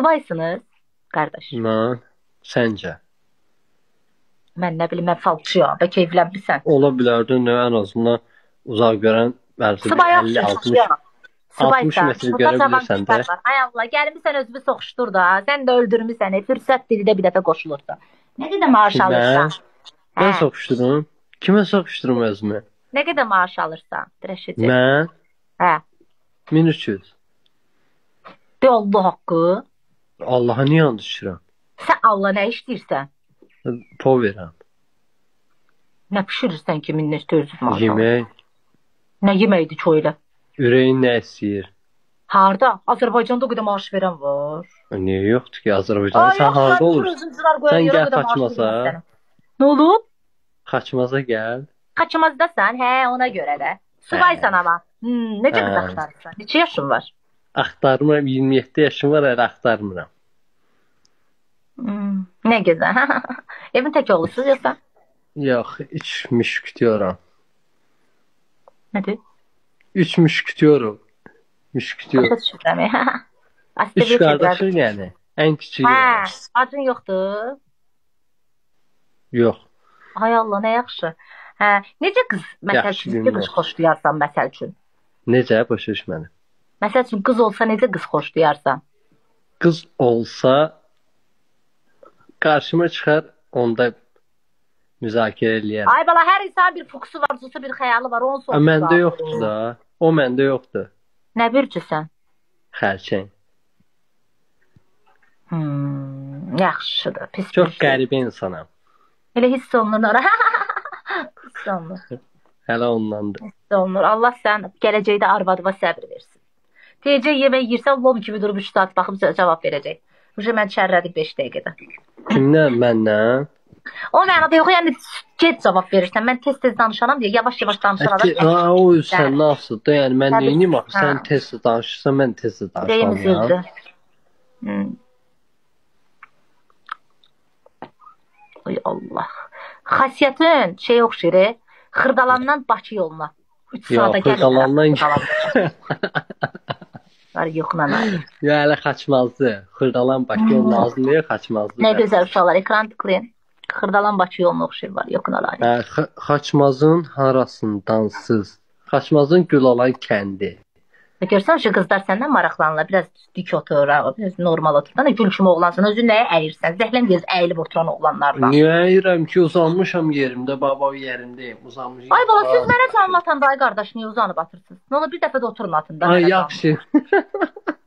Subaysınız, qardaş. Mən, səncə? Mən nə bilim, mən falçıyam. Bəlkə evlənmirsən. Ola bilərdi, ən azından uzaq görən bəlkə Subay 50-60 metr görə bilirsən də. Ay Allah, gəlmişsən özünü soxuşdur da. Sən də öldürmüsən. Fürsət dildə bir dəfə qoşulur da. Nə qədər maaş alırsan? Mən soxuşdurum. Kimə soxuşdurum özümü? Nə qədər maaş alırsan? Dirəşəcək. Mən? Hə. 1300. De Allah haqqı. Allaha niyə and içirəm? Sən Allah nə işləyirsən? Pul verirəm. Nə pişirirsən ki, 1400 maaş? Yemək. Nə yeməkdir ki öyle? Ürəyin nə istəyir? Harda? Azərbaycanda o qədər maaş verən var. Niyə yoxdur ki, Azərbaycanda? Sən harda olursun? Sən gəl Xaçmaza. Nə olub? Xaçmaza gəl. Xaçmazdasan, hə, ona görə də. Subaysan ama. Necə qız axtarırsan? Neçə yaşın var? Axtarmıram, 27 yaşım var, hələ axtarmıram. Nə gözəl. Evin tək oğlusunuz yoxsa? Yox, 3 müşketiyorum. Nədir? 3 müşketiyorum. Müşketiyorum. Başa düşürəm. 3 qardaşım yəni. Ən kiçiyi. Hə, acın yoxdur? Yox. Ay Allah, nə yaxşı. Hə, necə qız, məsəl üçün, necə qız xoşlayarsan, məsəl üçün? Necə, başa düşmədim. Məsəl üçün, qız olsa necə qız xoşlayarsan? Qız olsa qarşıma çıxar, onda müzakirə eləyərəm. Ay bala, hər insan bir fukusu var, zusu bir xəyalı var, onun sonucu var. Məndə yoxdur da. O məndə yoxdur. Nə bürcüsən? Xərçəng. Yaxşıdır, pis. Çox qəribə insanam. Elə hiss olunur. Hiss olunur. Hələ ondandır. Hiss olunur. Allah sən gələcəkdə arvadıma səbr versin. Deyəcək yemək yirsən, lom kimi durub 3 saat baxıb cavab verəcək. Uje mən çərrədik 5 dəqiqədə. Kimdən? Məndən? O mənada yox, yəni gec cavab verirsən. Mən tez-tez danışanam deyə, yavaş-yavaş danışan adam. O sən nasıldır? Yəni mən neyim axı? Sən tez-tez danışırsan, mən tez-tez danışmalıyam. Deyim. Ay Allah. Xasiyyətin şey oxşayır, Xırdalandan Bakı yoluna. 3 saata gəlir. Xırdalandan var yoxla. Ya hələ Xaçmazdı. Xırdalan Bakı yoluna lazım deyil, Xaçmazdı. Nə gözəl uşaqlar, ekran tıklayın. Xırdalan Bakı yoluna oxşayır var, yoxla. Xaçmazın harasındansız. Xaçmazın Gülalan kəndi. Görsən şu qızlar səndən maraqlanırlar, biraz dik otur, biraz normal otur. Nə gül kimi oğlansan, özün nəyə əyirsən? Zəhləm göz əyilib oturan oğlanlarla. Niyə əyirəm ki, uzanmışam yerimdə, baba yerindəyim, uzanmışam. Ay bala, siz mənə anlatanda ay qardaş, niyə uzanıb atırsınız? Nə olur bir dəfə də oturun atında. Ay yaxşı.